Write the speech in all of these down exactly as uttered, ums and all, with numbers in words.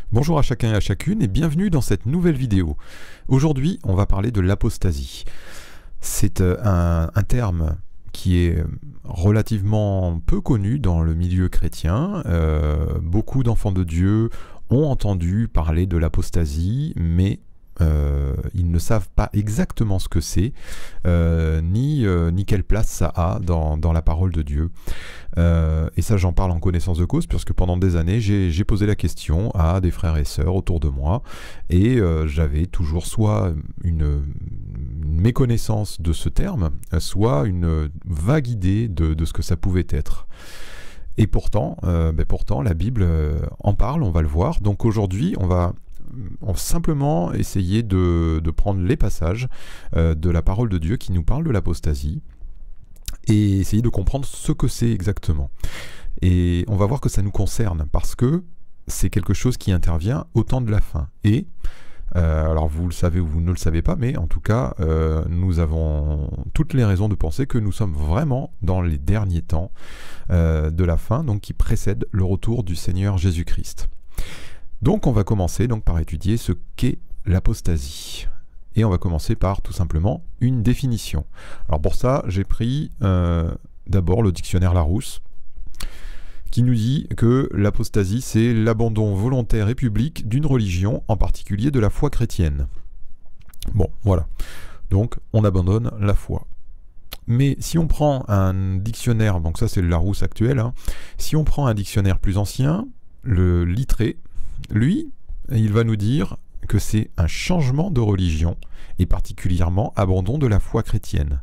Bonjour à chacun et à chacune et bienvenue dans cette nouvelle vidéo. Aujourd'hui, on va parler de l'apostasie. C'est un, un terme qui est relativement peu connu dans le milieu chrétien. Euh, beaucoup d'enfants de Dieu ont entendu parler de l'apostasie, mais Euh, ils ne savent pas exactement ce que c'est, euh, ni, euh, ni quelle place ça a dans, dans la parole de Dieu. Euh, et ça, j'en parle en connaissance de cause, puisque pendant des années, j'ai posé la question à des frères et sœurs autour de moi, et euh, j'avais toujours soit une, une méconnaissance de ce terme, soit une vague idée de, de ce que ça pouvait être. Et pourtant, euh, ben pourtant, la Bible en parle, on va le voir. Donc aujourd'hui, on va On va simplement essayer de, de prendre les passages euh, de la parole de Dieu qui nous parle de l'apostasie et essayer de comprendre ce que c'est exactement. Et on va voir que ça nous concerne parce que c'est quelque chose qui intervient au temps de la fin. Et, euh, alors vous le savez ou vous ne le savez pas, mais en tout cas, euh, nous avons toutes les raisons de penser que nous sommes vraiment dans les derniers temps euh, de la fin, donc qui précèdent le retour du Seigneur Jésus-Christ. Donc on va commencer donc par étudier ce qu'est l'apostasie. Et on va commencer par tout simplement une définition. Alors pour ça, j'ai pris euh, d'abord le dictionnaire Larousse, qui nous dit que l'apostasie, c'est l'abandon volontaire et public d'une religion, en particulier de la foi chrétienne. Bon, voilà. Donc on abandonne la foi. Mais si on prend un dictionnaire, donc ça c'est le Larousse actuel, hein, si on prend un dictionnaire plus ancien, le Littré, lui, il va nous dire que c'est un changement de religion, et particulièrement abandon de la foi chrétienne.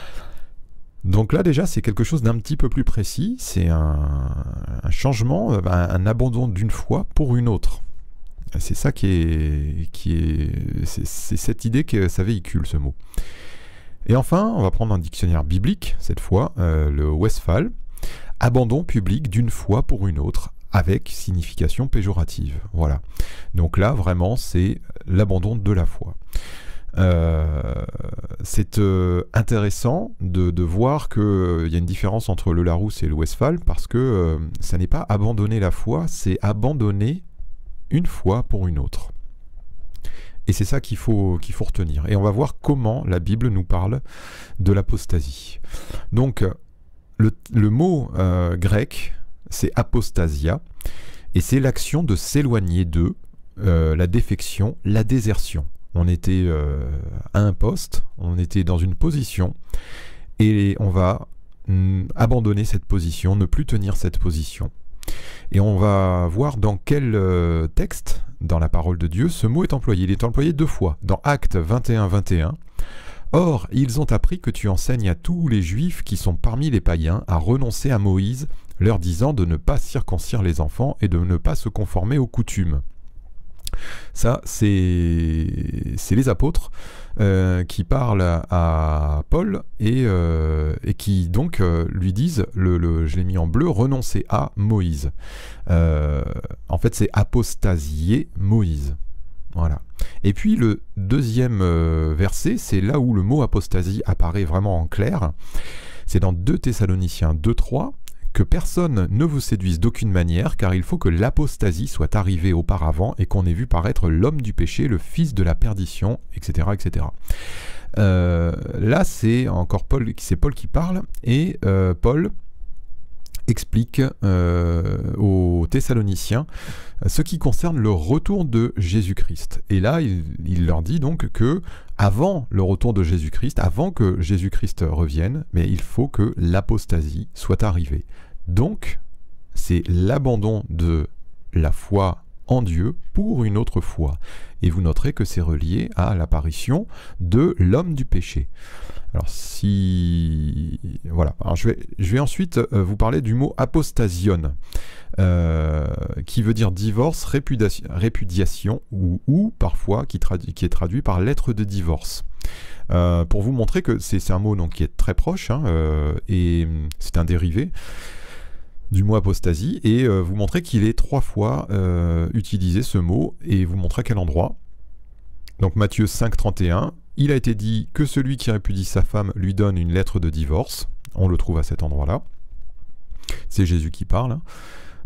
Donc là déjà c'est quelque chose d'un petit peu plus précis, c'est un, un changement, un, un abandon d'une foi pour une autre. C'est ça qui est... qui est c'est cette idée que ça véhicule, ce mot. Et enfin, on va prendre un dictionnaire biblique, cette fois, euh, le Westphal, abandon public d'une foi pour une autre, avec signification péjorative. Voilà. Donc là, vraiment, c'est l'abandon de la foi. Euh, c'est euh, intéressant de, de voir qu'il euh, y a une différence entre le Larousse et le Westphal, parce que euh, ça n'est pas abandonner la foi, c'est abandonner une foi pour une autre. Et c'est ça qu'il faut, qu'il faut retenir. Et on va voir comment la Bible nous parle de l'apostasie. Donc, le, le mot euh, grec, c'est apostasia, et c'est l'action de s'éloigner d'eux, euh, la défection, la désertion. On était euh, à un poste, on était dans une position, et on va mm, abandonner cette position, ne plus tenir cette position. Et on va voir dans quel euh, texte, dans la parole de Dieu, ce mot est employé. Il est employé deux fois, dans Actes vingt et un vingt et un. Or, ils ont appris que tu enseignes à tous les Juifs qui sont parmi les païens à renoncer à Moïse, leur disant de ne pas circoncire les enfants et de ne pas se conformer aux coutumes. Ça, c'est les apôtres euh, qui parlent à, à Paul et, euh, et qui donc euh, lui disent, le, le, je l'ai mis en bleu, renoncer à Moïse. Euh, en fait, c'est apostasier Moïse. Voilà. Et puis le deuxième euh, verset, c'est là où le mot apostasie apparaît vraiment en clair. C'est dans deux Thessaloniciens deux trois. Que personne ne vous séduise d'aucune manière, car il faut que l'apostasie soit arrivée auparavant et qu'on ait vu paraître l'homme du péché, le fils de la perdition, et cetera, et cetera. Euh, là, c'est encore Paul, c'est Paul qui parle, et euh, Paul explique euh, aux Thessaloniciens ce qui concerne le retour de Jésus-Christ. Et là, il, il leur dit donc que avant le retour de Jésus-Christ, avant que Jésus-Christ revienne, mais il faut que l'apostasie soit arrivée. Donc, c'est l'abandon de la foi en Dieu pour une autre foi. Et vous noterez que c'est relié à l'apparition de l'homme du péché. Alors si... Voilà. Alors, je, vais, je vais ensuite euh, vous parler du mot apostasion, euh, qui veut dire divorce, répudiation, répudiation ou, ou parfois qui, qui est traduit par lettre de divorce. Euh, pour vous montrer que c'est un mot donc, qui est très proche, hein, euh, et c'est un dérivé du mot apostasie, et euh, vous montrer qu'il est trois fois euh, utilisé ce mot, et vous montrer à quel endroit. Donc Matthieu cinq trente et un, il a été dit que celui qui répudie sa femme lui donne une lettre de divorce. On le trouve à cet endroit-là. C'est Jésus qui parle.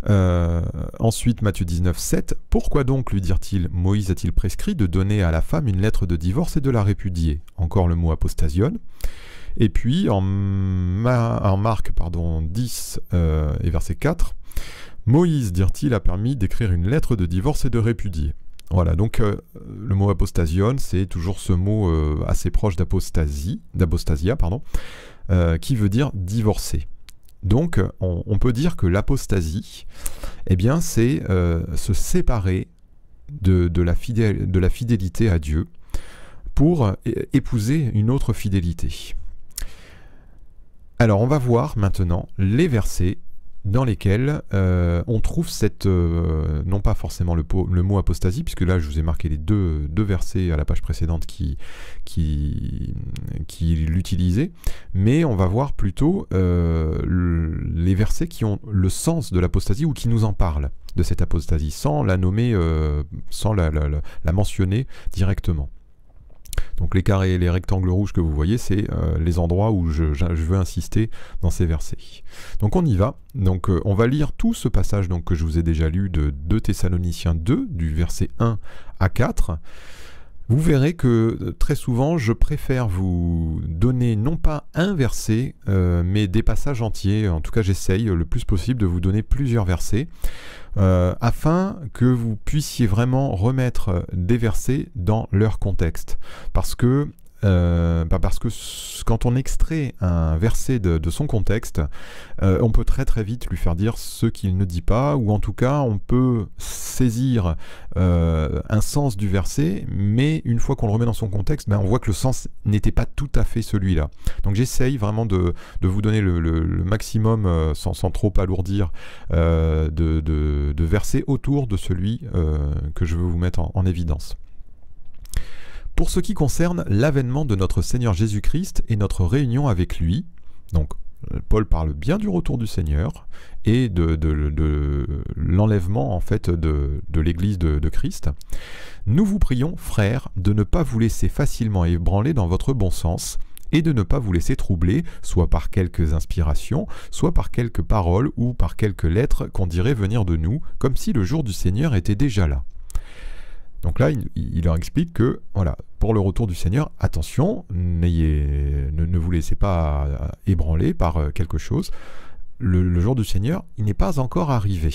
Euh, ensuite, Matthieu dix-neuf, sept. Pourquoi donc, lui dirent-ils, Moïse a-t-il prescrit de donner à la femme une lettre de divorce et de la répudier? Encore le mot apostasion. Et puis, en, Ma en Marc pardon, dix euh, et verset quatre, Moïse, dirent-ils, a permis d'écrire une lettre de divorce et de répudier. Voilà, donc euh, le mot apostasion, c'est toujours ce mot euh, assez proche d'apostasie, d'apostasia, pardon, euh, qui veut dire divorcer. Donc, on, on peut dire que l'apostasie, eh bien, c'est euh, se séparer de, de, la fidèle, de la fidélité à Dieu pour épouser une autre fidélité. Alors, on va voir maintenant les versets dans lesquels euh, on trouve cette, euh, non pas forcément le, le mot apostasie, puisque là je vous ai marqué les deux, deux versets à la page précédente qui, qui, qui l'utilisaient, mais on va voir plutôt euh, le, les versets qui ont le sens de l'apostasie ou qui nous en parlent de cette apostasie, sans la nommer, euh, sans la, la, la, la mentionner directement. Donc les carrés et les rectangles rouges que vous voyez, c'est euh, les endroits où je, je, je veux insister dans ces versets. Donc on y va. Donc euh, on va lire tout ce passage donc, que je vous ai déjà lu de deux Thessaloniciens deux, du verset un à quatre. Vous verrez que très souvent, je préfère vous donner non pas un verset, euh, mais des passages entiers. En tout cas, j'essaye le plus possible de vous donner plusieurs versets, euh, afin que vous puissiez vraiment remettre des versets dans leur contexte. Parce que, euh, bah parce que quand on extrait un verset de, de son contexte, euh, on peut très très vite lui faire dire ce qu'il ne dit pas, ou en tout cas on peut saisir euh, un sens du verset, mais une fois qu'on le remet dans son contexte, ben on voit que le sens n'était pas tout à fait celui-là. Donc j'essaye vraiment de, de vous donner le, le, le maximum, euh, sans, sans trop alourdir, euh, de, de, de versets autour de celui euh, que je veux vous mettre en, en évidence. Pour ce qui concerne l'avènement de notre Seigneur Jésus-Christ et notre réunion avec lui, donc Paul parle bien du retour du Seigneur et de, de, de l'enlèvement en fait de, de l'Église de, de Christ. Nous vous prions, frères, de ne pas vous laisser facilement ébranler dans votre bon sens et de ne pas vous laisser troubler, soit par quelques inspirations, soit par quelques paroles ou par quelques lettres qu'on dirait venir de nous, comme si le jour du Seigneur était déjà là. Donc là, il, il leur explique que, voilà, pour le retour du Seigneur, attention, n'ayez, ne, ne vous laissez pas ébranler par quelque chose. Le, le jour du Seigneur, il n'est pas encore arrivé.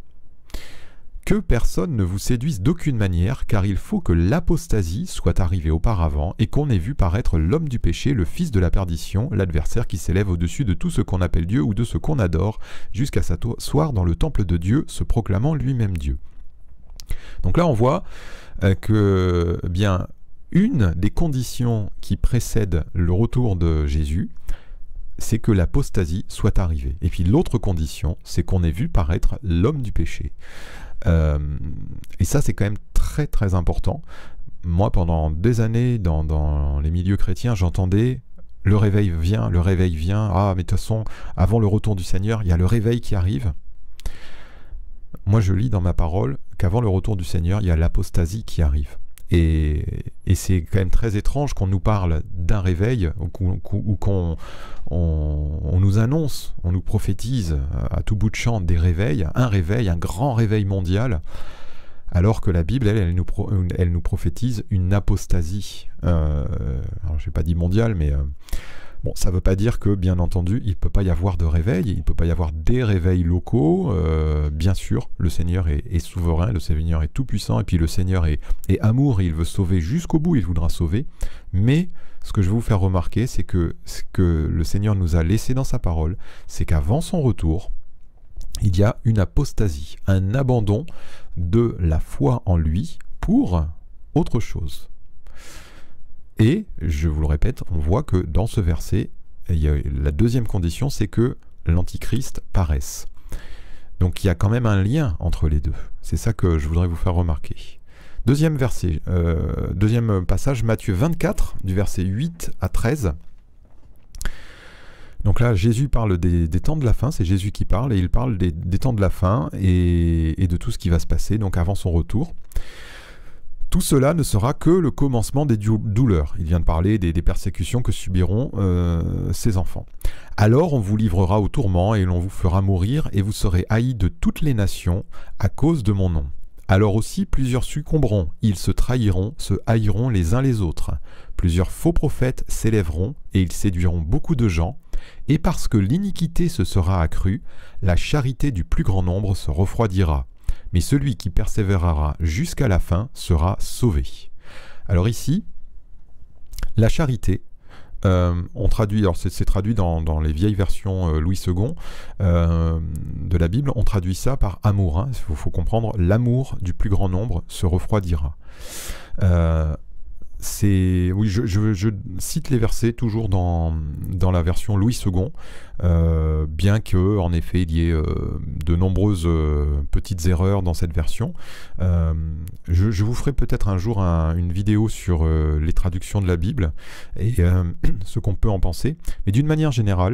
Que personne ne vous séduise d'aucune manière, car il faut que l'apostasie soit arrivée auparavant et qu'on ait vu paraître l'homme du péché, le fils de la perdition, l'adversaire qui s'élève au-dessus de tout ce qu'on appelle Dieu ou de ce qu'on adore, jusqu'à s'asseoir dans le temple de Dieu, se proclamant lui-même Dieu. Donc là, on voit euh, que bien une des conditions qui précèdent le retour de Jésus, c'est que l'apostasie soit arrivée. Et puis l'autre condition, c'est qu'on ait vu paraître l'homme du péché. Euh, et ça, c'est quand même très très important. Moi, pendant des années, dans, dans les milieux chrétiens, j'entendais « le réveil vient, le réveil vient, ah mais de toute façon, avant le retour du Seigneur, il y a le réveil qui arrive ». Moi, je lis dans ma parole qu'avant le retour du Seigneur, il y a l'apostasie qui arrive. Et, et c'est quand même très étrange qu'on nous parle d'un réveil, ou qu'on on, on nous annonce, on nous prophétise à tout bout de champ des réveils, un réveil, un grand réveil mondial, alors que la Bible, elle, elle, nous, pro, elle nous prophétise une apostasie. Euh, alors, je n'ai pas dit mondiale, mais... Euh, Bon, ça ne veut pas dire que, bien entendu, il ne peut pas y avoir de réveil, il ne peut pas y avoir des réveils locaux. Euh, bien sûr, le Seigneur est, est souverain, le Seigneur est tout-puissant, et puis le Seigneur est, est amour, et il veut sauver jusqu'au bout, il voudra sauver. Mais ce que je veux vous faire remarquer, c'est que ce que le Seigneur nous a laissé dans sa parole, c'est qu'avant son retour, il y a une apostasie, un abandon de la foi en lui pour autre chose. Et, je vous le répète, on voit que dans ce verset, il y a, la deuxième condition, c'est que l'Antichrist paraisse. Donc il y a quand même un lien entre les deux. C'est ça que je voudrais vous faire remarquer. Deuxième verset, euh, deuxième passage, Matthieu vingt-quatre, du verset huit à treize. Donc là, Jésus parle des, des temps de la fin, c'est Jésus qui parle, et il parle des, des temps de la fin et, et de tout ce qui va se passer, donc avant son retour. Tout cela ne sera que le commencement des douleurs. Il vient de parler des, des persécutions que subiront euh, ces enfants. Alors on vous livrera au tourment et l'on vous fera mourir et vous serez haïs de toutes les nations à cause de mon nom. Alors aussi plusieurs succomberont, ils se trahiront, se haïront les uns les autres. Plusieurs faux prophètes s'élèveront et ils séduiront beaucoup de gens. Et parce que l'iniquité se sera accrue, la charité du plus grand nombre se refroidira. Mais celui qui persévérera jusqu'à la fin sera sauvé. Alors ici, la charité, euh, on traduit, alors c'est traduit dans, dans les vieilles versions euh, Louis second euh, de la Bible, on traduit ça par amour. Il faut, faut comprendre, l'amour du plus grand nombre se refroidira. Euh, C'est, oui, je, je, je cite les versets toujours dans, dans la version Louis second, euh, bien que en effet il y ait euh, de nombreuses euh, petites erreurs dans cette version. Euh, je, je vous ferai peut-être un jour un, une vidéo sur euh, les traductions de la Bible et euh, ce qu'on peut en penser. Mais d'une manière générale,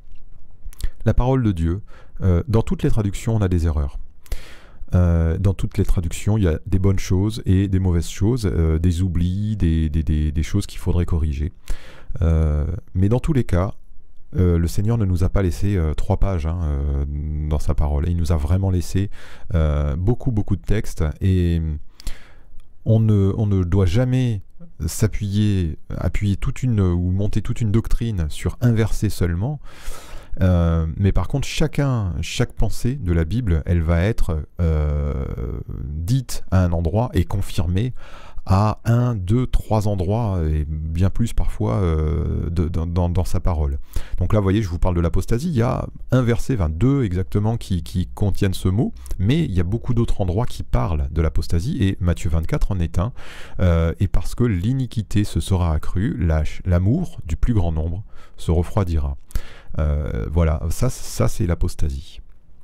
la parole de Dieu, euh, dans toutes les traductions, on a des erreurs. Euh, dans toutes les traductions, il y a des bonnes choses et des mauvaises choses, euh, des oublis, des, des, des, des choses qu'il faudrait corriger. Euh, mais dans tous les cas, euh, le Seigneur ne nous a pas laissé euh, trois pages hein, euh, dans sa parole. Il nous a vraiment laissé euh, beaucoup, beaucoup de textes. Et on ne, on ne doit jamais s'appuyer, appuyer toute une, ou monter toute une doctrine sur un verset seulement. Euh, mais par contre, chacun, chaque pensée de la Bible, elle va être euh, dite à un endroit et confirmée à un, deux, trois endroits, et bien plus parfois euh, de, dans, dans sa parole. Donc là, vous voyez, je vous parle de l'apostasie, il y a un verset, enfin deux exactement, qui, qui contiennent ce mot, mais il y a beaucoup d'autres endroits qui parlent de l'apostasie, et Matthieu vingt-quatre en est un, euh, et parce que l'iniquité se sera accrue, l'amour du plus grand nombre se refroidira. Euh, voilà, ça, ça c'est l'apostasie.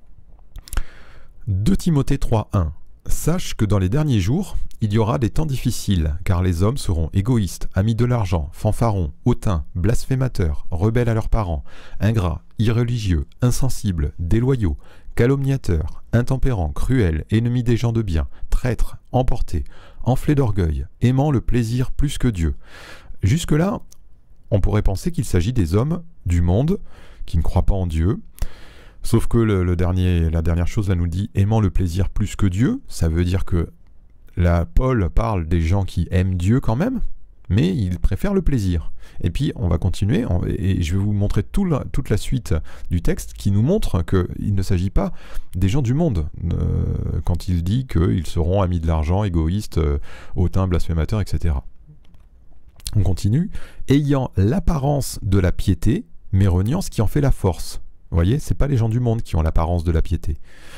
deux Timothée trois, un. Sache que dans les derniers jours, il y aura des temps difficiles, car les hommes seront égoïstes, amis de l'argent, fanfarons, hautains, blasphémateurs, rebelles à leurs parents, ingrats, irréligieux, insensibles, déloyaux, calomniateurs, intempérants, cruels, ennemis des gens de bien, traîtres, emportés, enflés d'orgueil, aimant le plaisir plus que Dieu. Jusque-là, on pourrait penser qu'il s'agit des hommes du monde qui ne croient pas en Dieu. Sauf que le, le dernier, la dernière chose là nous dit aimant le plaisir plus que Dieu. Ça veut dire que là, Paul parle des gens qui aiment Dieu quand même, mais ils préfèrent le plaisir. Et puis on va continuer, on, et je vais vous montrer tout la, toute la suite du texte qui nous montre qu'il ne s'agit pas des gens du monde, euh, quand il dit qu'ils seront amis de l'argent, égoïstes, euh, hautains, blasphémateurs, et cetera. On continue. Ayant l'apparence de la piété, mais reniant ce qui en fait la force. Vous voyez, c'est pas les gens du monde qui ont l'apparence de la piété.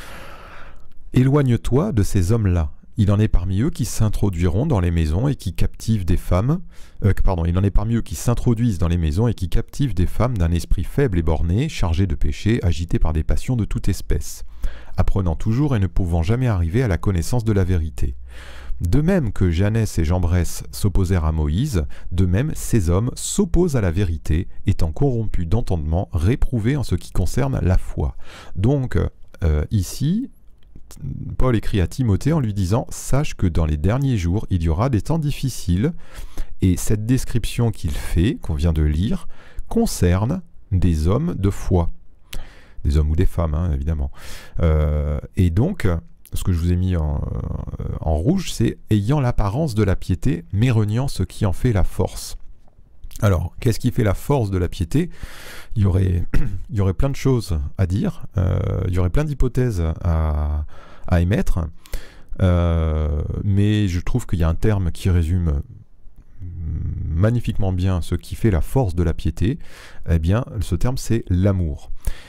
Éloigne-toi de ces hommes-là. Il en est parmi eux qui s'introduiront dans les maisons et qui captivent des femmes. Euh, pardon, il en est parmi eux qui s'introduisent dans les maisons et qui captivent des femmes d'un esprit faible et borné, chargées de péché, agitées par des passions de toute espèce, apprenant toujours et ne pouvant jamais arriver à la connaissance de la vérité. De même que Janès et Jambres s'opposèrent à Moïse, de même ces hommes s'opposent à la vérité, étant corrompus d'entendement, réprouvés en ce qui concerne la foi. Donc euh, ici, Paul écrit à Timothée en lui disant « Sache que dans les derniers jours, il y aura des temps difficiles. » Et cette description qu'il fait, qu'on vient de lire, concerne des hommes de foi. Des hommes ou des femmes, hein, évidemment. Euh, et donc... ce que je vous ai mis en, en rouge, c'est « ayant l'apparence de la piété, mais reniant ce qui en fait la force ». Alors, qu'est-ce qui fait la force de la piété ? Il y aurait, il y aurait plein de choses à dire, euh, il y aurait plein d'hypothèses à, à émettre, euh, mais je trouve qu'il y a un terme qui résume magnifiquement bien ce qui fait la force de la piété. Eh bien, ce terme, c'est l'amour.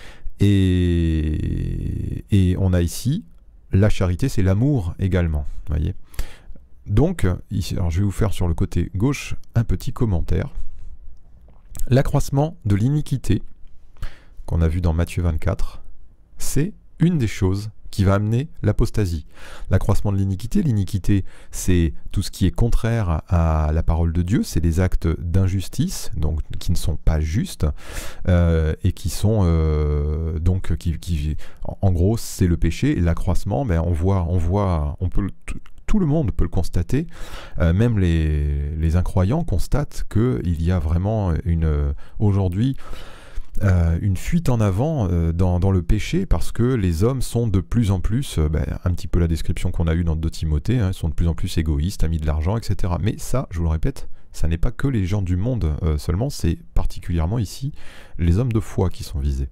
Et, et on a ici... la charité, c'est l'amour également, voyez. Donc, ici, alors je vais vous faire sur le côté gauche un petit commentaire. L'accroissement de l'iniquité, qu'on a vu dans Matthieu vingt-quatre, c'est une des choses qui va amener l'apostasie. L'accroissement de l'iniquité, l'iniquité, c'est tout ce qui est contraire à la parole de Dieu, c'est des actes d'injustice, donc qui ne sont pas justes, euh, et qui sont euh, donc qui, qui en gros c'est le péché. Et l'accroissement, ben on voit, on voit, on peut tout tout le monde peut le constater, euh, même les, les incroyants constatent qu'il y a vraiment une aujourd'hui euh, une fuite en avant euh, dans, dans le péché, parce que les hommes sont de plus en plus, euh, ben, un petit peu la description qu'on a eue dans deux Timothée, hein, sont de plus en plus égoïstes, amis de l'argent, et cetera. Mais ça, je vous le répète, ça n'est pas que les gens du monde euh, seulement, c'est particulièrement ici les hommes de foi qui sont visés.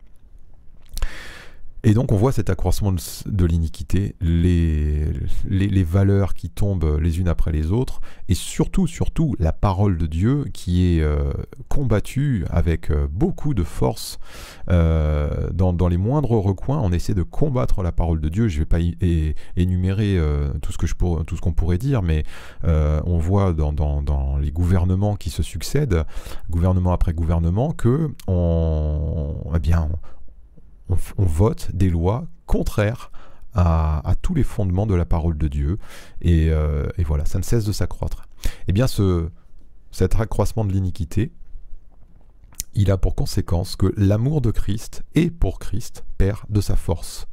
Et donc on voit cet accroissement de, de l'iniquité, les, les, les valeurs qui tombent les unes après les autres, et surtout, surtout, la parole de Dieu qui est euh, combattue avec euh, beaucoup de force. Euh, dans, dans les moindres recoins, on essaie de combattre la parole de Dieu. Je ne vais pas y, é, énumérer euh, tout ce que je pour, tout ce qu'on pourrait dire, mais euh, on voit dans, dans, dans les gouvernements qui se succèdent, gouvernement après gouvernement, que on, eh bien, on, On, on vote des lois contraires à, à tous les fondements de la parole de Dieu, et, euh, et voilà, ça ne cesse de s'accroître. Et bien ce, cet accroissement de l'iniquité, il a pour conséquence que l'amour de Christ et pour Christ perd de sa force.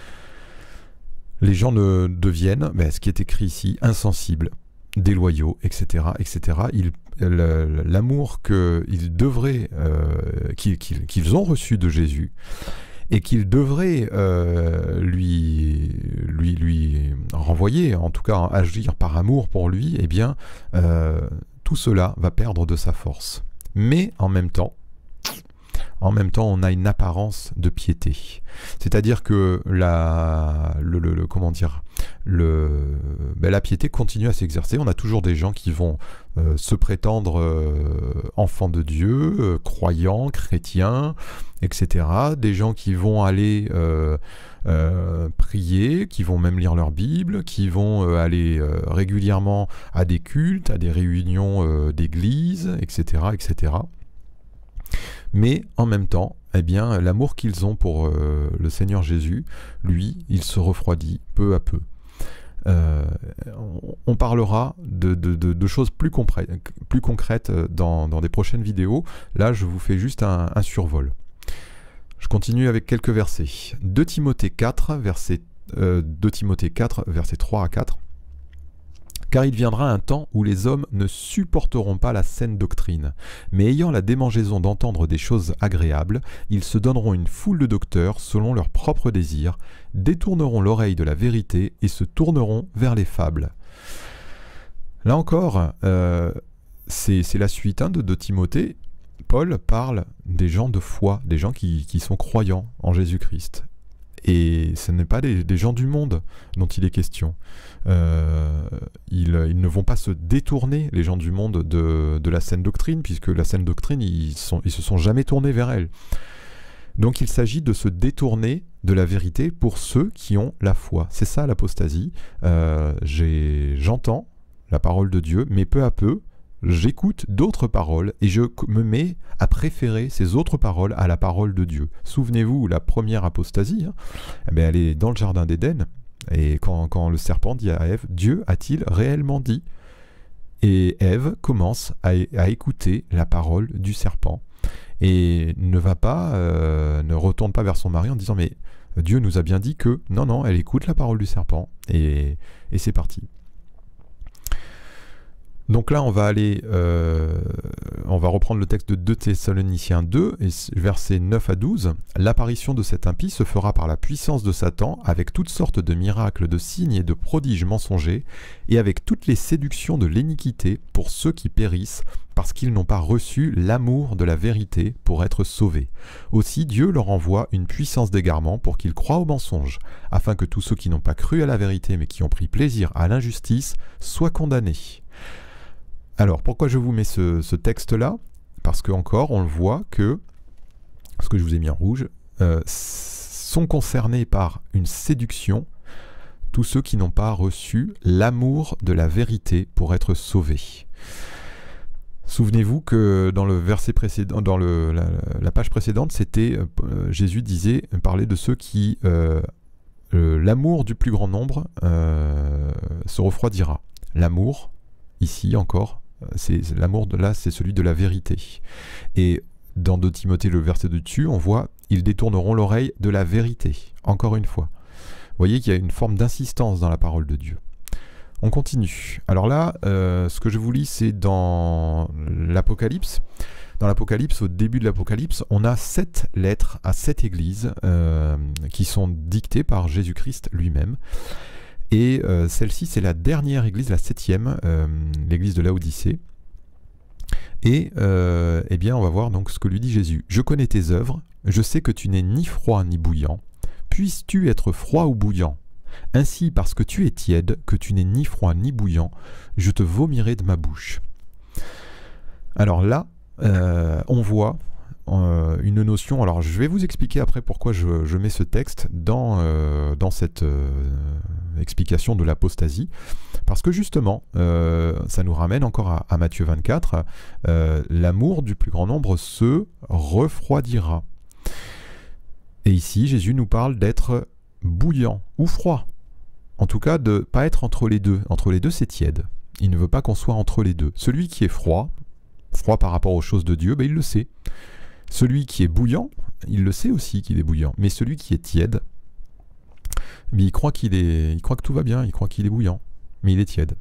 Les gens ne deviennent, ben, ce qui est écrit ici, insensibles, déloyaux, et cetera, et cetera. Ils, l'amour qu'ils devraient, euh, qu'ils, qu'ils, qu'ils ont reçu de Jésus, et qu'il devrait euh, lui, lui, lui renvoyer, en tout cas agir par amour pour lui, eh bien, euh, tout cela va perdre de sa force. Mais en même temps, en même temps, on a une apparence de piété. C'est-à-dire que la, le, le, le, comment dire, le, ben la piété continue à s'exercer. On a toujours des gens qui vont euh, se prétendre euh, enfants de Dieu, euh, croyants, chrétiens, et cetera. Des gens qui vont aller euh, euh, prier, qui vont même lire leur Bible, qui vont euh, aller euh, régulièrement à des cultes, à des réunions euh, d'église, et cetera, et cetera. Mais en même temps, eh bien, l'amour qu'ils ont pour euh, le Seigneur Jésus, lui, il se refroidit peu à peu. Euh, on, on parlera de, de, de, de choses plus, plus concrètes dans, dans des prochaines vidéos. Là, je vous fais juste un, un survol. Je continue avec quelques versets. deux Timothée quatre, verset, euh, deux Timothée quatre, versets trois à quatre. Car il viendra un temps où les hommes ne supporteront pas la saine doctrine, mais ayant la démangeaison d'entendre des choses agréables, ils se donneront une foule de docteurs selon leurs propres désirs, détourneront l'oreille de la vérité et se tourneront vers les fables. Là encore, euh, c'est la suite hein, de, de Timothée. Paul parle des gens de foi, des gens qui, qui sont croyants en Jésus-Christ. Et ce n'est pas des, des gens du monde dont il est question. Euh, ils, ils ne vont pas se détourner, les gens du monde, de, de la saine doctrine, puisque la saine doctrine, ils ne ils se sont jamais tournés vers elle. Donc il s'agit de se détourner de la vérité pour ceux qui ont la foi. C'est ça l'apostasie. Euh, j'entends la parole de Dieu, mais peu à peu, j'écoute d'autres paroles et je me mets à préférer ces autres paroles à la parole de Dieu. Souvenez-vous, la première apostasie, hein, eh bien, elle est dans le jardin d'Éden. Et quand, quand le serpent dit à Ève, Dieu a-t-il réellement dit? Et Ève commence à, à écouter la parole du serpent et ne va pas, euh, ne retourne pas vers son mari en disant mais Dieu nous a bien dit que non, non, elle écoute la parole du serpent et, et c'est parti. Donc là, on va aller, euh, on va reprendre le texte de deux Thessaloniciens deux, et versets neuf à douze. L'apparition de cet impie se fera par la puissance de Satan, avec toutes sortes de miracles, de signes et de prodiges mensongers, et avec toutes les séductions de l'iniquité pour ceux qui périssent, parce qu'ils n'ont pas reçu l'amour de la vérité pour être sauvés. Aussi, Dieu leur envoie une puissance d'égarement pour qu'ils croient au mensonge, afin que tous ceux qui n'ont pas cru à la vérité, mais qui ont pris plaisir à l'injustice, soient condamnés. Alors, pourquoi je vous mets ce, ce texte-là? Parce que encore, on le voit que, ce que je vous ai mis en rouge, euh, sont concernés par une séduction tous ceux qui n'ont pas reçu l'amour de la vérité pour être sauvés. Souvenez-vous que dans le verset précédent, dans le, la, la page précédente, c'était euh, Jésus disait, parlait de ceux qui, euh, euh, l'amour du plus grand nombre euh, se refroidira. L'amour, ici encore, c'est l'amour de là, c'est celui de la vérité. Et dans deux Timothée, le verset de dessus, on voit ils détourneront l'oreille de la vérité. Encore une fois, vous voyez qu'il y a une forme d'insistance dans la parole de Dieu. On continue. Alors là, euh, ce que je vous lis, c'est dans l'Apocalypse. Dans l'Apocalypse, au début de l'Apocalypse, on a sept lettres à sept églises euh, qui sont dictées par Jésus-Christ lui-même. Et euh, celle-ci, c'est la dernière église, la septième, euh, l'église de Laodicée. Et euh, eh bien, on va voir donc ce que lui dit Jésus. « Je connais tes œuvres, je sais que tu n'es ni froid ni bouillant. Puisses-tu être froid ou bouillant? Ainsi, parce que tu es tiède, que tu n'es ni froid ni bouillant, je te vomirai de ma bouche. » Alors là, euh, on voit euh, une notion. Alors je vais vous expliquer après pourquoi je, je mets ce texte dans, euh, dans cette euh, explication de l'apostasie. Parce que justement, euh, ça nous ramène encore à, à Matthieu vingt-quatre, euh, l'amour du plus grand nombre se refroidira. Et ici, Jésus nous parle d'être bouillant ou froid. En tout cas, de ne pas être entre les deux. Entre les deux, c'est tiède. Il ne veut pas qu'on soit entre les deux. Celui qui est froid, froid par rapport aux choses de Dieu, ben il le sait. Celui qui est bouillant, il le sait aussi qu'il est bouillant. Mais celui qui est tiède, ben il croit qu'il est, il croit que tout va bien, il croit qu'il est bouillant, mais il est tiède.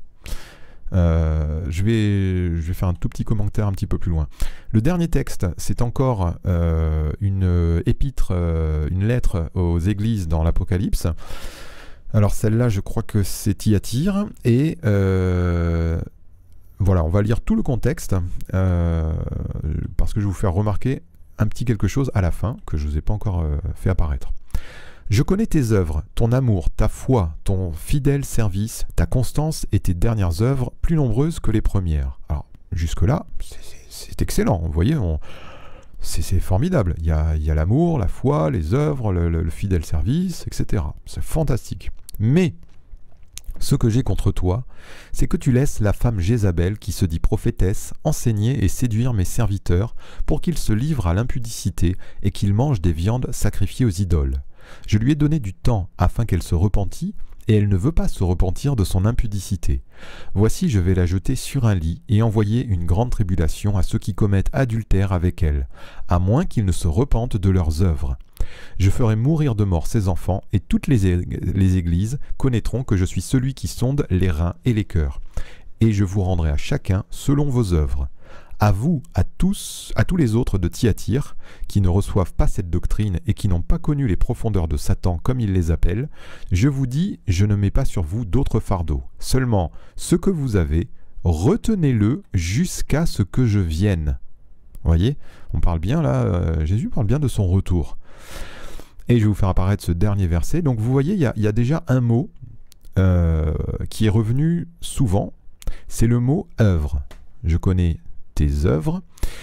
Euh, je, vais, je vais faire un tout petit commentaire un petit peu plus loin. Le dernier texte, c'est encore euh, une épître, euh, une lettre aux églises dans l'Apocalypse. Alors celle-là, je crois que c'est Thyatire. Et euh, voilà, on va lire tout le contexte euh, parce que je vais vous faire remarquer un petit quelque chose à la fin que je ne vous ai pas encore euh, fait apparaître. Je connais tes œuvres, ton amour, ta foi, ton fidèle service, ta constance et tes dernières œuvres plus nombreuses que les premières. Alors, jusque-là, c'est excellent. Vous voyez, c'est formidable. Il y a, il y a l'amour, la foi, les œuvres, le, le, le fidèle service, et cetera. C'est fantastique. Mais, ce que j'ai contre toi, c'est que tu laisses la femme Jézabel, qui se dit prophétesse, enseigner et séduire mes serviteurs pour qu'ils se livrent à l'impudicité et qu'ils mangent des viandes sacrifiées aux idoles. Je lui ai donné du temps afin qu'elle se repentît, et elle ne veut pas se repentir de son impudicité. Voici, je vais la jeter sur un lit et envoyer une grande tribulation à ceux qui commettent adultère avec elle, à moins qu'ils ne se repentent de leurs œuvres. Je ferai mourir de mort ses enfants, et toutes les, les églises connaîtront que je suis celui qui sonde les reins et les cœurs. Et je vous rendrai à chacun selon vos œuvres. À vous, à tous, à tous les autres de Thyatire, qui ne reçoivent pas cette doctrine et qui n'ont pas connu les profondeurs de Satan comme il les appelle, je vous dis, je ne mets pas sur vous d'autres fardeaux. Seulement, ce que vous avez, retenez-le jusqu'à ce que je vienne. Vous voyez, on parle bien là, euh, Jésus parle bien de son retour. Et je vais vous faire apparaître ce dernier verset. Donc vous voyez, il y, y a déjà un mot euh, qui est revenu souvent, c'est le mot « œuvre ». Je connais tes œuvres.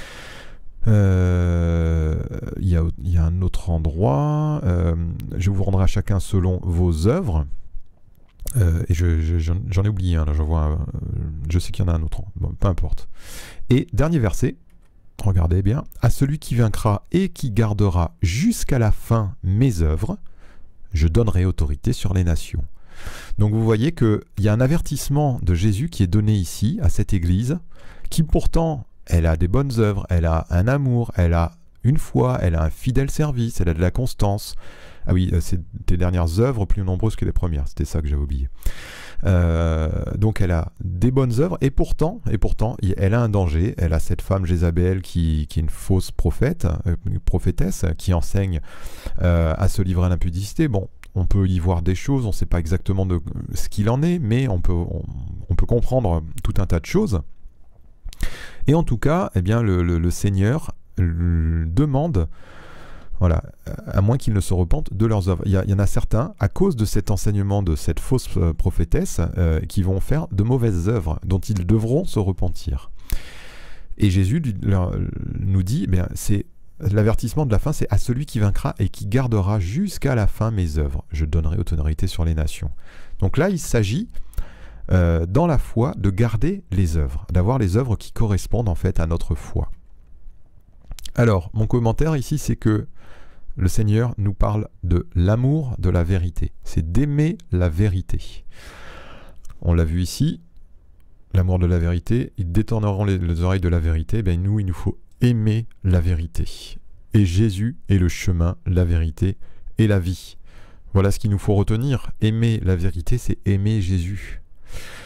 Euh, il y a, il y a un autre endroit. Euh, je vous rendrai à chacun selon vos œuvres. Euh, et je, je, j'en ai oublié un, là, je, vois un, je sais qu'il y en a un autre. Bon, peu importe. Et dernier verset. Regardez bien. À celui qui vaincra et qui gardera jusqu'à la fin mes œuvres, je donnerai autorité sur les nations. Donc vous voyez qu'il y a un avertissement de Jésus qui est donné ici, à cette église, qui pourtant, elle a des bonnes œuvres, elle a un amour, elle a une foi, elle a un fidèle service, elle a de la constance. Ah oui, c'est tes dernières œuvres plus nombreuses que les premières, c'était ça que j'avais oublié. Euh, donc elle a des bonnes œuvres, et pourtant, et pourtant, elle a un danger. Elle a cette femme Jézabel qui, qui est une fausse prophète, une prophétesse, qui enseigne euh, à se livrer à l'impudicité. Bon, on peut y voir des choses, on ne sait pas exactement de ce qu'il en est, mais on peut, on, on peut comprendre tout un tas de choses. Et en tout cas, eh bien, le, le, le Seigneur le demande, voilà, à moins qu'ils ne se repentent de leurs œuvres. Il y, a, il y en a certains, à cause de cet enseignement de cette fausse prophétesse, euh, qui vont faire de mauvaises œuvres, dont ils devront se repentir. Et Jésus leur, nous dit, eh bien, c'est l'avertissement de la fin, c'est à celui qui vaincra et qui gardera jusqu'à la fin mes œuvres. Je donnerai autorité sur les nations. Donc là, il s'agit Euh, dans la foi, de garder les œuvres, d'avoir les œuvres qui correspondent en fait à notre foi. Alors, mon commentaire ici, c'est que le Seigneur nous parle de l'amour de la vérité. C'est d'aimer la vérité. On l'a vu ici, l'amour de la vérité, ils détourneront les, les oreilles de la vérité. Ben nous, il nous faut aimer la vérité. Et Jésus est le chemin, la vérité et la vie. Voilà ce qu'il nous faut retenir. Aimer la vérité, c'est aimer Jésus.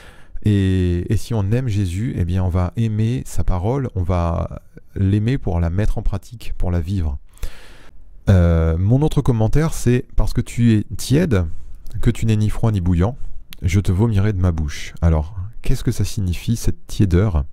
Et, et si on aime Jésus, eh bien on va aimer sa parole, on va l'aimer pour la mettre en pratique, pour la vivre. Euh, mon autre commentaire, c'est « Parce que tu es tiède, que tu n'es ni froid ni bouillant, je te vomirai de ma bouche. » Alors, qu'est-ce que ça signifie, cette tiédeur?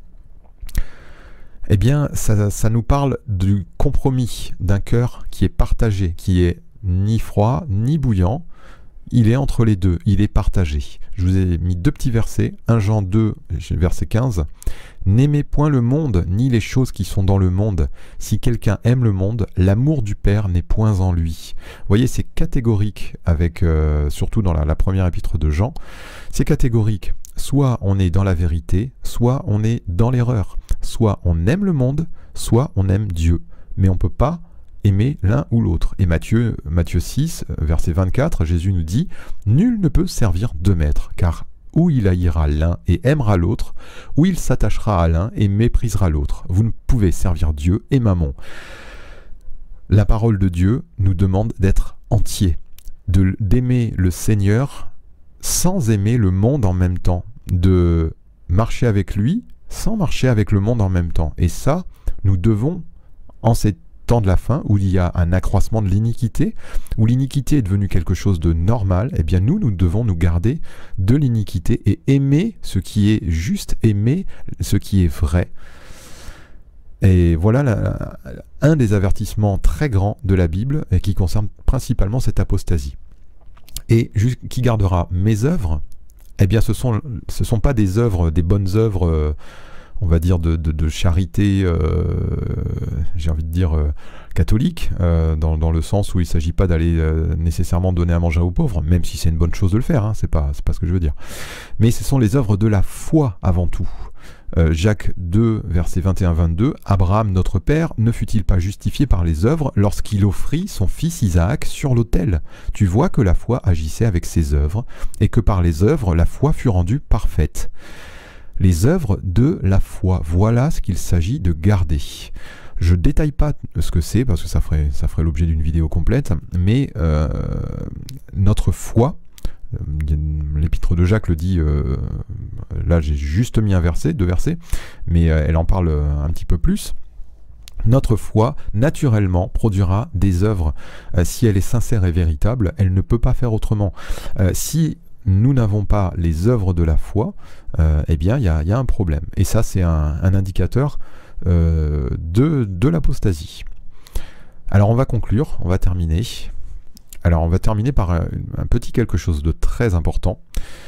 Eh bien, ça, ça nous parle du compromis d'un cœur qui est partagé, qui est ni froid ni bouillant. Il est entre les deux, il est partagé. Je vous ai mis deux petits versets, un Jean deux, verset quinze. « N'aimez point le monde, ni les choses qui sont dans le monde. Si quelqu'un aime le monde, l'amour du Père n'est point en lui. » Vous voyez, c'est catégorique, avec, euh, surtout dans la, la première épître de Jean. C'est catégorique. Soit on est dans la vérité, soit on est dans l'erreur. Soit on aime le monde, soit on aime Dieu. Mais on ne peut pas aimer l'un ou l'autre. Et Matthieu, Matthieu six, verset vingt-quatre, Jésus nous dit « Nul ne peut servir deux maîtres, car ou il haïra l'un et aimera l'autre, ou il s'attachera à l'un et méprisera l'autre. Vous ne pouvez servir Dieu et Mammon. » La parole de Dieu nous demande d'être entiers, de, d'aimer le Seigneur sans aimer le monde en même temps, de marcher avec lui sans marcher avec le monde en même temps. Et ça, nous devons, en ces temps de la fin, où il y a un accroissement de l'iniquité, où l'iniquité est devenue quelque chose de normal, eh bien nous, nous devons nous garder de l'iniquité et aimer ce qui est juste, aimer ce qui est vrai. Et voilà la, un des avertissements très grands de la Bible et qui concerne principalement cette apostasie. Et qui gardera mes œuvres? Eh bien ce sont, ce sont pas des œuvres, des bonnes œuvres, euh, on va dire de, de, de charité, euh, j'ai envie de dire euh, catholique, euh, dans, dans le sens où il ne s'agit pas d'aller euh, nécessairement donner à manger aux pauvres, même si c'est une bonne chose de le faire, hein, c'est pas, c'est pas ce que je veux dire. Mais ce sont les œuvres de la foi avant tout. Euh, Jacques deux, versets vingt et un à vingt-deux, « Abraham, notre père, ne fut-il pas justifié par les œuvres lorsqu'il offrit son fils Isaac sur l'autel? Tu vois que la foi agissait avec ses œuvres, et que par les œuvres, la foi fut rendue parfaite. » Les œuvres de la foi, voilà ce qu'il s'agit de garder. Je ne détaille pas ce que c'est, parce que ça ferait, ça ferait l'objet d'une vidéo complète, mais euh, notre foi, l'épître de Jacques le dit, euh, là j'ai juste mis un verset, deux versets, mais euh, elle en parle un petit peu plus. Notre foi, naturellement, produira des œuvres. Euh, si elle est sincère et véritable, elle ne peut pas faire autrement. Euh, si nous n'avons pas les œuvres de la foi, euh, eh bien il y a, y a un problème. Et ça c'est un, un indicateur euh, de, de l'apostasie. Alors on va conclure, on va terminer. Alors on va terminer par un, un petit quelque chose de très important.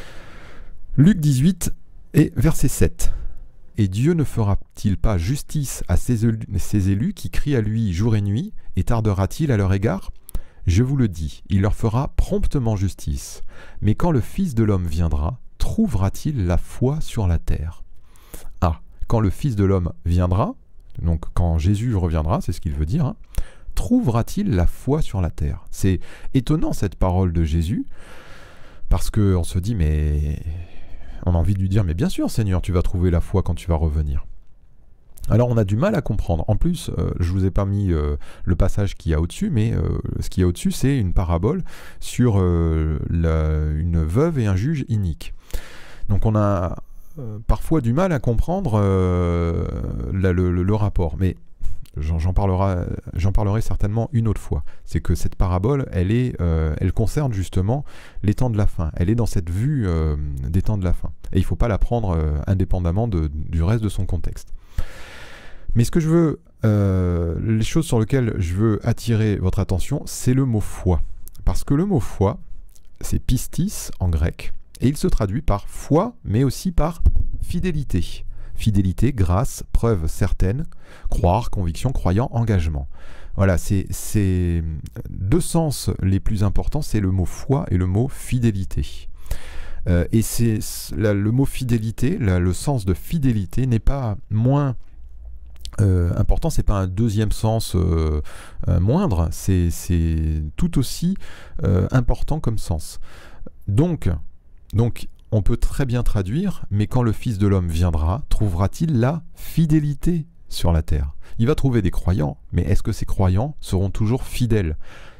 Luc dix-huit et verset sept. « Et Dieu ne fera-t-il pas justice à ses élus, ses élus qui crient à lui jour et nuit, et tardera-t-il à leur égard ? Je vous le dis, il leur fera promptement justice. Mais quand le Fils de l'homme viendra, trouvera-t-il la foi sur la terre ?» Ah, quand le Fils de l'homme viendra, donc quand Jésus reviendra, c'est ce qu'il veut dire, hein, trouvera-t-il la foi sur la terre? C'est étonnant cette parole de Jésus, parce qu'on se dit, mais on a envie de lui dire, mais bien sûr Seigneur, tu vas trouver la foi quand tu vas revenir. Alors on a du mal à comprendre. En plus, euh, je vous ai pas mis euh, le passage qu'il y a au-dessus, mais euh, ce qu'il y a au-dessus, c'est une parabole sur euh, la, une veuve et un juge inique. Donc on a euh, parfois du mal à comprendre euh, la, le, le, le rapport, mais j'en parlerai, j'en parlerai certainement une autre fois. C'est que cette parabole, elle, est, euh, elle concerne justement les temps de la fin. Elle est dans cette vue euh, des temps de la fin. Et il ne faut pas la prendre euh, indépendamment de, du reste de son contexte. Mais ce que je veux, euh, les choses sur lesquelles je veux attirer votre attention, c'est le mot foi. Parce que le mot foi, c'est pistis en grec, et il se traduit par foi, mais aussi par fidélité. Fidélité, grâce, preuve certaine, croire, conviction, croyant, engagement. Voilà, c'est deux sens les plus importants, c'est le mot foi et le mot fidélité. Euh, et c'est le mot fidélité, la, le sens de fidélité n'est pas moins euh, important, c'est pas un deuxième sens euh, euh, moindre, c'est tout aussi euh, important comme sens. Donc, donc on peut très bien traduire, mais quand le Fils de l'homme viendra, trouvera-t-il la fidélité sur la terre? Il va trouver des croyants, mais est-ce que ces croyants seront toujours fidèles?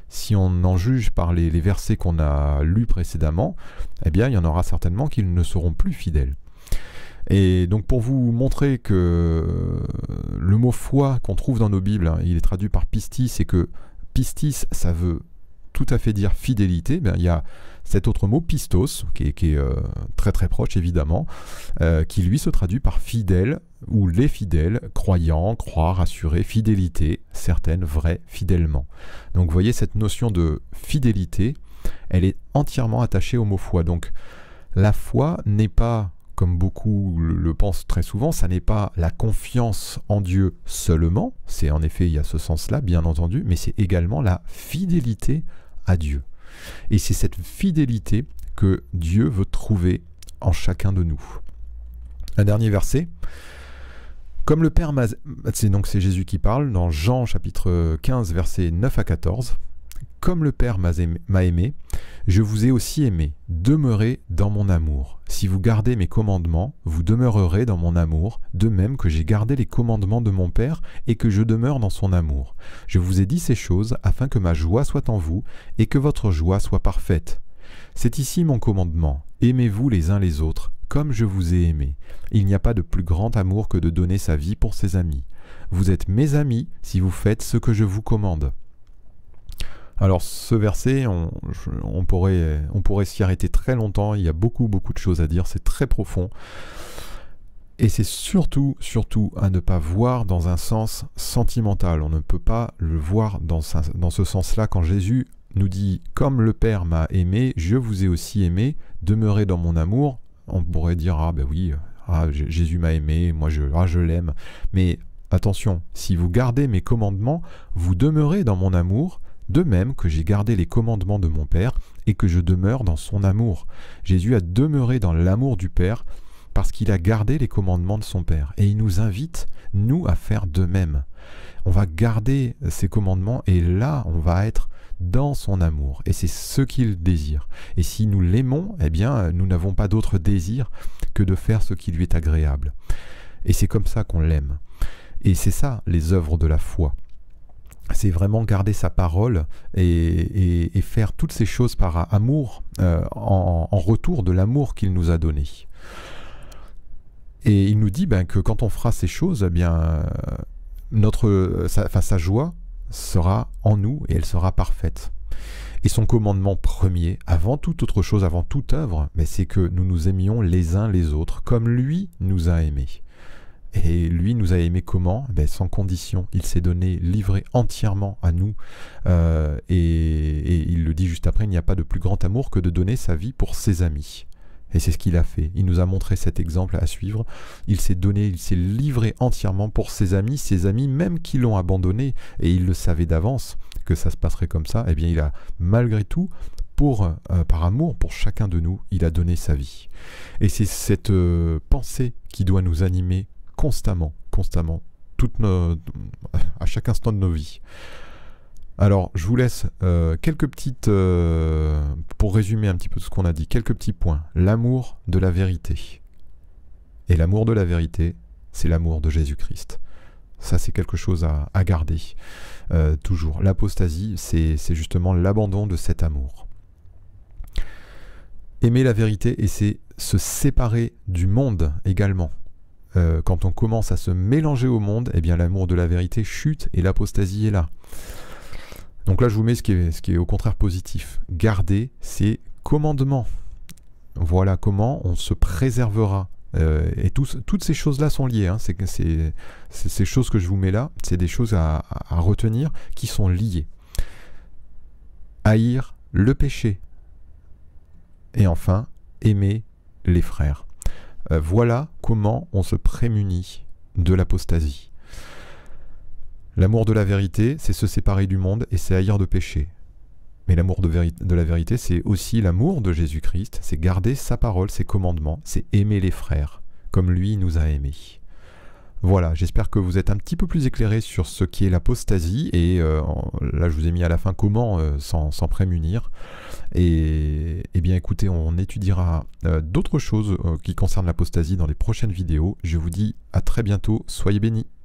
si on en juge par les, les versets qu'on a lus précédemment, eh bien il y en aura certainement qui ne seront plus fidèles. Et donc pour vous montrer que le mot foi qu'on trouve dans nos Bibles, hein, il est traduit par pistis, et que pistis ça veut tout à fait dire fidélité, bien, il y a cet autre mot pistos, qui est, qui est euh, très très proche évidemment, euh, qui lui se traduit par fidèle, ou les fidèles, croyants, croire, assurer, fidélité, certaines, vraies, fidèlement. Donc vous voyez, cette notion de fidélité, elle est entièrement attachée au mot foi. Donc la foi n'est pas, comme beaucoup le pensent très souvent, ça n'est pas la confiance en Dieu seulement, c'est en effet, il y a ce sens-là, bien entendu, mais c'est également la fidélité à Dieu. Et c'est cette fidélité que Dieu veut trouver en chacun de nous. Un dernier verset. Comme le Père m'a... C'est donc c'est Jésus qui parle, dans Jean chapitre quinze, versets neuf à quatorze. Comme le Père m'a aimé, m'a aimé, je vous ai aussi aimé. Demeurez dans mon amour. Si vous gardez mes commandements, vous demeurerez dans mon amour, de même que j'ai gardé les commandements de mon Père et que je demeure dans son amour. Je vous ai dit ces choses afin que ma joie soit en vous et que votre joie soit parfaite. C'est ici mon commandement. Aimez-vous les uns les autres, comme je vous ai aimé. Il n'y a pas de plus grand amour que de donner sa vie pour ses amis. Vous êtes mes amis si vous faites ce que je vous commande. Alors ce verset, on, on pourrait, on pourrait s'y arrêter très longtemps, il y a beaucoup beaucoup de choses à dire, c'est très profond. Et c'est surtout, surtout à ne pas voir dans un sens sentimental. On ne peut pas le voir dans, sa, dans ce sens-là quand Jésus nous dit « Comme le Père m'a aimé, je vous ai aussi aimé, demeurez dans mon amour ». On pourrait dire « Ah ben oui, ah, Jésus m'a aimé, moi je, ah, je l'aime ». Mais attention, si vous gardez mes commandements, vous demeurez dans mon amour, de même que j'ai gardé les commandements de mon Père et que je demeure dans son amour. Jésus a demeuré dans l'amour du Père parce qu'il a gardé les commandements de son Père. Et il nous invite, nous, à faire de même. On va garder ses commandements et là, on va être dans son amour. Et c'est ce qu'il désire. Et si nous l'aimons, eh bien, nous n'avons pas d'autre désir que de faire ce qui lui est agréable. Et c'est comme ça qu'on l'aime. Et c'est ça, les œuvres de la foi. C'est vraiment garder sa parole et, et, et faire toutes ces choses par amour, euh, en, en retour de l'amour qu'il nous a donné. Et il nous dit ben, que quand on fera ces choses, eh bien, notre, sa, enfin, sa joie sera en nous et elle sera parfaite. Et son commandement premier, avant toute autre chose, avant toute œuvre, ben, c'est que nous nous aimions les uns les autres, comme lui nous a aimés. Et lui nous a aimés comment? Ben, sans condition. Il s'est donné, livré entièrement à nous. Euh, et, et il le dit juste après, il n'y a pas de plus grand amour que de donner sa vie pour ses amis. Et c'est ce qu'il a fait. Il nous a montré cet exemple à suivre. Il s'est donné, il s'est livré entièrement pour ses amis, ses amis même qui l'ont abandonné. Et il le savait d'avance que ça se passerait comme ça. Eh bien, il a malgré tout, pour, euh, par amour pour chacun de nous, il a donné sa vie. Et c'est cette euh, pensée qui doit nous animer constamment, constamment, toute nos, à chaque instant de nos vies. Alors, je vous laisse euh, quelques petites, euh, pour résumer un petit peu ce qu'on a dit, quelques petits points. L'amour de la vérité. Et l'amour de la vérité, c'est l'amour de Jésus-Christ. Ça, c'est quelque chose à, à garder, euh, toujours. L'apostasie, c'est justement l'abandon de cet amour. Aimer la vérité, et c'est se séparer du monde également. Euh, quand on commence à se mélanger au monde, eh bien l'amour de la vérité chute et l'apostasie est là. Donc là, je vous mets ce qui est, ce qui est au contraire positif. Garder ses commandements. Voilà comment on se préservera. Euh, et tous, toutes ces choses-là sont liées. Hein. C'est, c'est, c'est, ces choses que je vous mets là, c'est des choses à, à, à retenir qui sont liées. Haïr le péché. Et enfin, aimer les frères. Euh, voilà comment on se prémunit de l'apostasie. L'amour de la vérité, c'est se séparer du monde et c'est haïr de péché. Mais l'amour de, de la vérité, c'est aussi l'amour de Jésus-Christ, c'est garder sa parole, ses commandements, c'est aimer les frères, comme lui nous a aimés. Voilà, j'espère que vous êtes un petit peu plus éclairés sur ce qui est l'apostasie, et euh, là je vous ai mis à la fin comment euh, s'en prémunir. Et, et bien écoutez, on étudiera euh, d'autres choses euh, qui concernent l'apostasie dans les prochaines vidéos. Je vous dis à très bientôt, soyez bénis.